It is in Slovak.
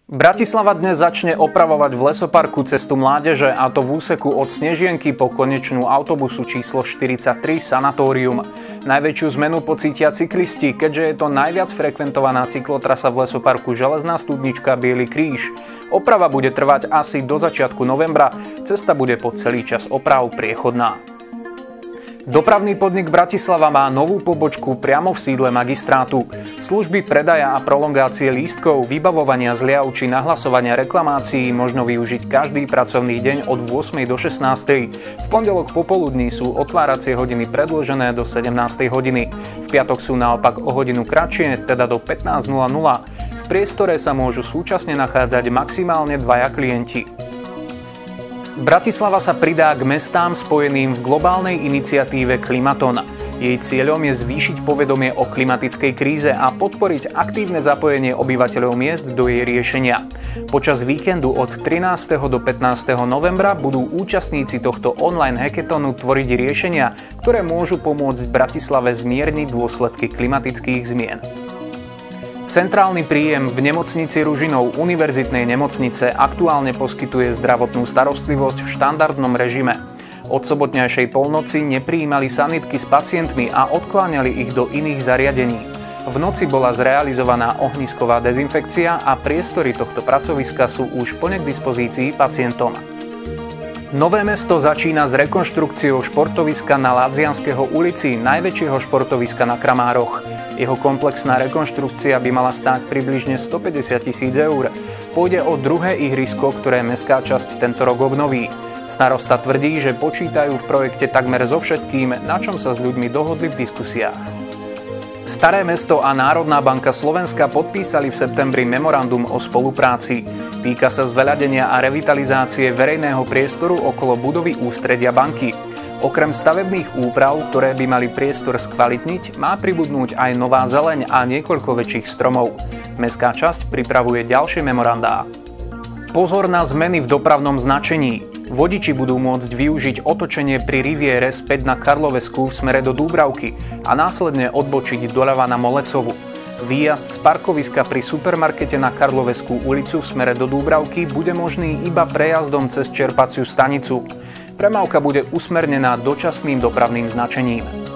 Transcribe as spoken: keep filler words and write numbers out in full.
Bratislava dnes začne opravovať v lesoparku cestu Mládeže, a to v úseku od Snežienky po konečnú autobusu číslo štyridsaťtri Sanatórium. Najväčšiu zmenu pocítia cyklisti, keďže je to najviac frekventovaná cyklotrasa v lesoparku Železná studnička Biely kríž. Oprava bude trvať asi do začiatku novembra, cesta bude po celý čas oprav priechodná. Dopravný podnik Bratislava má novú pobočku priamo v sídle magistrátu. Služby predaja a prolongácie lístkov, vybavovania zliav či nahlasovania reklamácií možno využiť každý pracovný deň od ôsmej do šestnástej. V pondelok popoludní sú otváracie hodiny predĺžené do sedemnástej hodiny. V piatok sú naopak o hodinu kratšie, teda do pätnásť nula nula. V priestore sa môžu súčasne nachádzať maximálne dvaja klienti. Bratislava sa pridá k mestám spojeným v globálnej iniciatíve Klimaton. Jej cieľom je zvýšiť povedomie o klimatickej kríze a podporiť aktívne zapojenie obyvateľov miest do jej riešenia. Počas víkendu od trinásteho do pätnásteho novembra budú účastníci tohto online hackathonu tvoriť riešenia, ktoré môžu pomôcť Bratislave zmierniť dôsledky klimatických zmien. Centrálny príjem v nemocnici Ružinov univerzitnej nemocnice aktuálne poskytuje zdravotnú starostlivosť v štandardnom režime. Od sobotňajšej polnoci neprijímali sanitky s pacientmi a odkláňali ich do iných zariadení. V noci bola zrealizovaná ohnisková dezinfekcia a priestory tohto pracoviska sú už plne k dispozícii pacientom. Nové Mesto začína s rekonštrukciou športoviska na Ladzianského ulici, najväčšieho športoviska na Kramároch. Jeho komplexná rekonštrukcia by mala stáť približne stopäťdesiat tisíc eur. Pôjde o druhé ihrisko, ktoré mestská časť tento rok obnoví. Starosta tvrdí, že počítajú v projekte takmer so všetkým, na čom sa s ľuďmi dohodli v diskusiách. Staré Mesto a Národná banka Slovenska podpísali v septembri memorandum o spolupráci. Týka sa zveľadenia a revitalizácie verejného priestoru okolo budovy ústredia banky. Okrem stavebných úprav, ktoré by mali priestor skvalitniť, má pribudnúť aj nová zeleň a niekoľko väčších stromov. Mestská časť pripravuje ďalšie memorandá. Pozor na zmeny v dopravnom značení. Vodiči budú môcť využiť otočenie pri Riviere späť na Karlovesku v smere do Dúbravky a následne odbočiť doľava na Molecovu. Výjazd z parkoviska pri supermarkete na Karloveskú ulicu v smere do Dúbravky bude možný iba prejazdom cez čerpaciu stanicu. Premávka bude usmernená dočasným dopravným značením.